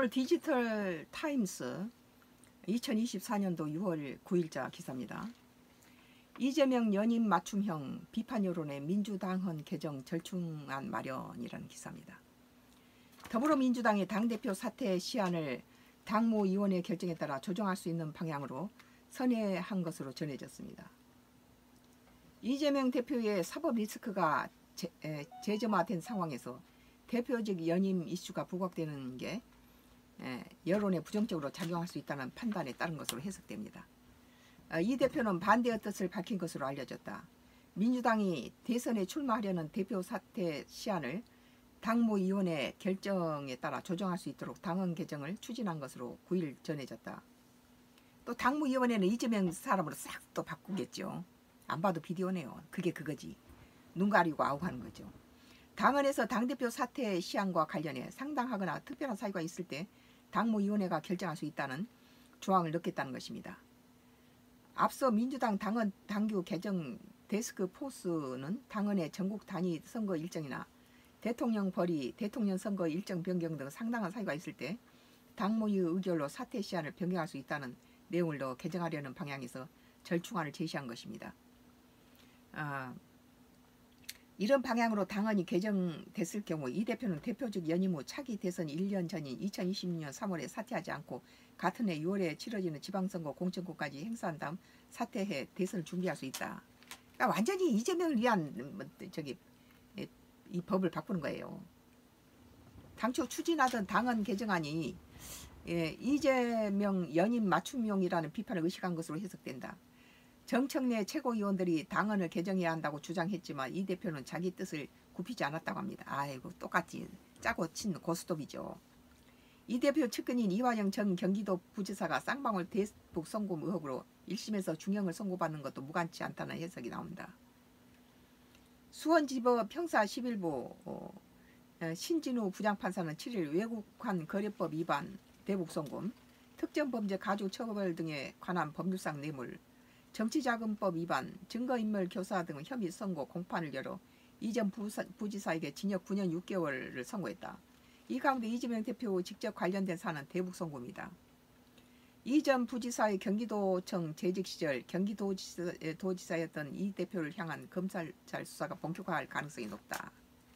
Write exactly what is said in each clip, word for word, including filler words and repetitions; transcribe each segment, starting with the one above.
오늘 디지털 타임스 이천이십사 년도 유월 구일자 기사입니다. 이재명 연임 맞춤형 비판 여론의 민주당헌 개정 절충안 마련이라는 기사입니다. 더불어민주당이 당대표 사퇴 시한을 당무위원회 결정에 따라 조정할 수 있는 방향으로 선회한 것으로 전해졌습니다. 이재명 대표의 사법 리스크가 제, 에, 재점화된 상황에서 대표직 연임 이슈가 부각되는 게 에, 여론에 부정적으로 작용할 수 있다는 판단에 따른 것으로 해석됩니다. 어, 이 대표는 반대의 뜻을 밝힌 것으로 알려졌다. 민주당이 대선에 출마하려는 대표 사퇴 시한을 당무위원회 결정에 따라 조정할 수 있도록 당헌 개정을 추진한 것으로 구일 전해졌다. 또 당무위원회는 이재명 사람으로 싹 또 바꾸겠죠. 안 봐도 비디오네요. 그게 그거지. 눈 가리고 아우하는 거죠. 당헌에서 당대표 사퇴 시한과 관련해 상당하거나 특별한 사유가 있을 때 당무위원회가 결정할 수 있다는 조항을 넣겠다는 것입니다. 앞서 민주당 당헌 당규 개정 데스크 포스는 당헌의 전국 단위 선거 일정이나 대통령 벌이, 대통령 선거 일정 변경 등 상당한 사유가 있을 때 당무위 의결로 사퇴 시한을 변경할 수 있다는 내용을 넣어 개정하려는 방향에서 절충안을 제시한 것입니다. 아, 이런 방향으로 당헌이 개정됐을 경우 이 대표는 대표직 연임 후 차기 대선 일 년 전인 이천이십육 년 삼월에 사퇴하지 않고 같은 해 유월에 치러지는 지방선거 공천권까지 행사한 다음 사퇴해 대선을 준비할 수 있다. 그러니까 완전히 이재명을 위한 저기 이 법을 바꾸는 거예요. 당초 추진하던 당헌 개정안이 예, 이재명 연임 맞춤용이라는 비판을 의식한 것으로 해석된다. 정청래 최고위원들이 당헌을 개정해야 한다고 주장했지만 이 대표는 자기 뜻을 굽히지 않았다고 합니다. 아이고 똑같이 짜고 친 고스톱이죠. 이 대표 측근인 이화영 전 경기도 부지사가 쌍방울 대북 송금 의혹으로 일 심에서 중형을 선고받는 것도 무관치 않다는 해석이 나옵니다. 수원지법 형사 십일 부 어, 신진우 부장판사는 칠일 외국환 거래법 위반, 대북 송금, 특정범죄 가중 처벌 등에 관한 법률상 뇌물, 정치자금법 위반, 증거인멸 교사 등 혐의 선고 공판을 열어 이 전 부지사에게 징역 구 년 육 개월을 선고했다. 이 가운데 이재명 대표 직접 관련된 사안은 대북 송금이다. 이 전 부지사의 경기도청 재직 시절 경기도지사였던 이 대표를 향한 검찰 수사가 본격화할 가능성이 높다.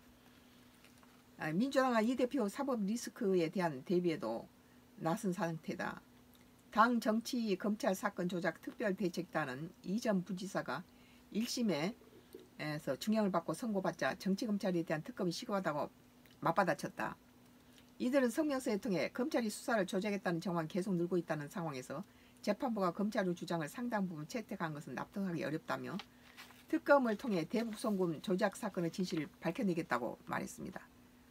민주당은 이 대표 사법 리스크에 대한 대비에도 나선 상태다. 당 정치 검찰 사건 조작 특별대책단은 이 전 부지사가 일 심에서 중형을 받고 선고받자 정치검찰에 대한 특검이 시급하다고 맞받아쳤다. 이들은 성명서에 통해 검찰이 수사를 조작했다는 정황이 계속 늘고 있다는 상황에서 재판부가 검찰의 주장을 상당 부분 채택한 것은 납득하기 어렵다며 특검을 통해 대북 송금 조작 사건의 진실을 밝혀내겠다고 말했습니다.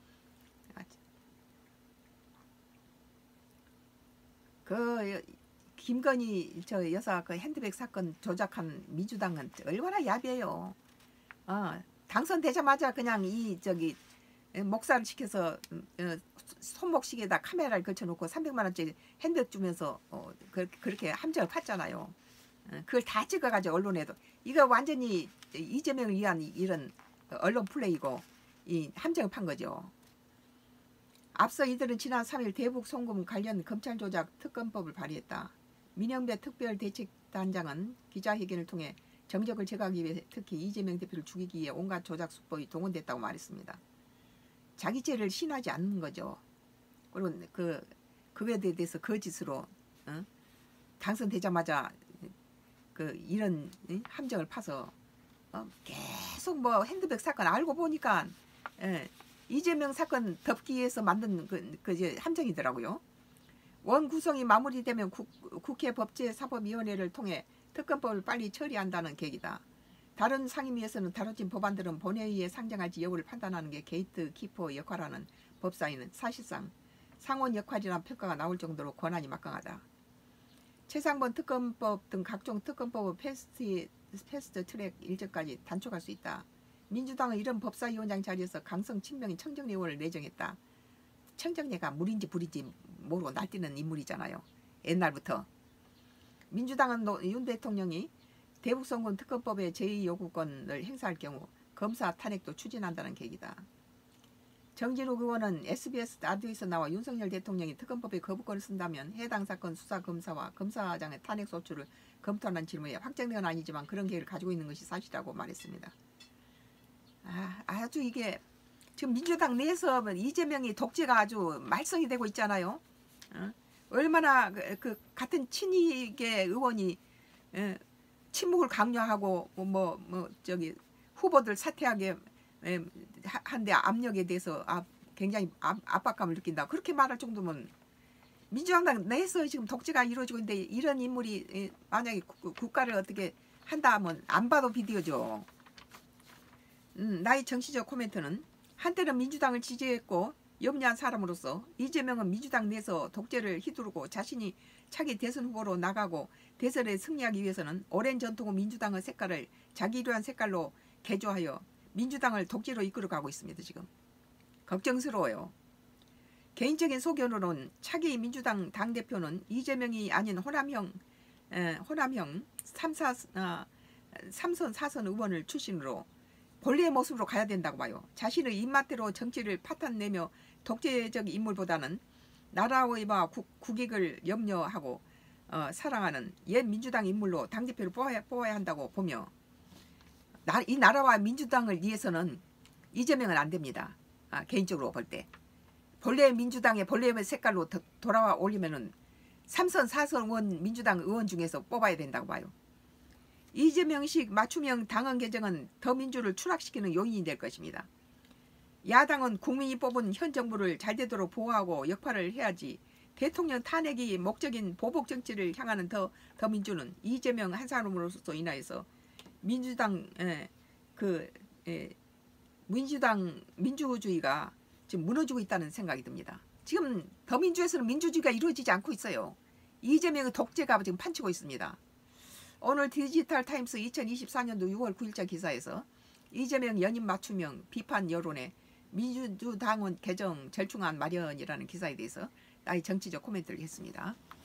그 김건희 저 여사 그 핸드백 사건 조작한 민주당은 얼마나 야비해요. 어, 당선되자마자 그냥 이 저기 목살을 시켜서 어, 손목시계에다 카메라를 걸쳐놓고 삼백만 원짜리 핸드백 주면서 어, 그, 그렇게 함정을 팠잖아요. 어, 그걸 다 찍어가지고 언론에도 이거 완전히 이재명을 위한 이런 언론 플레이고 이 함정을 판 거죠. 앞서 이들은 지난 삼일 대북 송금 관련 검찰 조작 특검법을 발의했다. 민영배 특별대책단장은 기자회견을 통해 정적을 제거하기 위해 특히 이재명 대표를 죽이기 위해 온갖 조작 수법이 동원됐다고 말했습니다. 자기 죄를 신하지 않는 거죠. 그리고 그 그거에 대해서 거짓으로 어? 당선되자마자 그 이런 응? 함정을 파서 어? 계속 뭐 핸드백 사건 알고 보니까 예, 이재명 사건 덮기 위해서 만든 그, 그 이제 함정이더라고요. 원 구성이 마무리되면 국, 국회 법제사법위원회를 통해 특검법을 빨리 처리한다는 계획이다. 다른 상임위에서는 다뤄진 법안들은 본회의에 상정할지 여부를 판단하는 게 게이트 키퍼 역할하는 법사위는 사실상 상원 역할이란 평가가 나올 정도로 권한이 막강하다. 최상번 특검법 등 각종 특검법을 패스트, 패스트 트랙 일정까지 단축할 수 있다. 민주당은 이런 법사위원장 자리에서 강성 친명인 청정래 의원을 내정했다. 청정래가 물인지 불인지 모르고 날뛰는 인물이잖아요. 옛날부터. 민주당은 윤 대통령이 대북송금 특검법의 제의 요구권을 행사할 경우 검사 탄핵도 추진한다는 계획이다. 정진욱 의원은 에스비에스 라디오에서 나와 윤석열 대통령이 특검법에 거부권을 쓴다면 해당 사건 수사 검사와 검사장의 탄핵 소추를 검토하는 질문에 확정된 건 아니지만 그런 계획을 가지고 있는 것이 사실이라고 말했습니다. 아, 아주 이게 지금 민주당 내에서 이재명이 독재가 아주 말썽이 되고 있잖아요. 어? 얼마나 그, 그 같은 친이계 의원이 에, 침묵을 강요하고 뭐, 뭐 저기 후보들 사퇴하게 에, 한데 압력에 대해서 아, 굉장히 압, 압박감을 느낀다. 그렇게 말할 정도면 민주당 내에서 지금 독재가 이루어지고 있는데 이런 인물이 에, 만약에 구, 국가를 어떻게 한다 하면 안 봐도 비디오죠. 음, 나의 정치적 코멘트는 한때는 민주당을 지지했고 염려한 사람으로서 이재명은 민주당 내에서 독재를 휘두르고 자신이 차기 대선 후보로 나가고 대선에 승리하기 위해서는 오랜 전통의 민주당의 색깔을 자기류한 색깔로 개조하여 민주당을 독재로 이끌어가고 있습니다. 지금 걱정스러워요. 개인적인 소견으로는 차기 민주당 당대표는 이재명이 아닌 호남형 에, 호남형 삼사, 아, 삼선 사선 의원을 출신으로 본래의 모습으로 가야 된다고 봐요. 자신의 입맛대로 정치를 파탄내며 독재적 인물보다는 나라의 국익을 염려하고 어, 사랑하는 옛 민주당 인물로 당대표를 뽑아야, 뽑아야 한다고 보며 나, 이 나라와 민주당을 위해서는 이재명은 안 됩니다. 아, 개인적으로 볼 때. 본래 민주당의 본래의 색깔로 더, 돌아와 올리면은 삼선 사선 의원 민주당 의원 중에서 뽑아야 된다고 봐요. 이재명식 맞춤형 당헌 개정은 더민주를 추락시키는 요인이 될 것입니다. 야당은 국민이 뽑은 현 정부를 잘되도록 보호하고 역할을 해야지 대통령 탄핵이 목적인 보복 정치를 향하는 더, 더민주는 이재명 한 사람으로서 인하여서 민주당 에, 그 에, 민주당 민주주의가 지금 무너지고 있다는 생각이 듭니다. 지금 더민주에서는 민주주의가 이루어지지 않고 있어요. 이재명의 독재가 지금 판치고 있습니다. 오늘 디지털타임스 이천이십사 년도 유월 구일자 기사에서 이재명 연임 맞춤형 비판 여론에 민주당원 개정 절충안 마련이라는 기사에 대해서 나의 정치적 코멘트를 했습니다.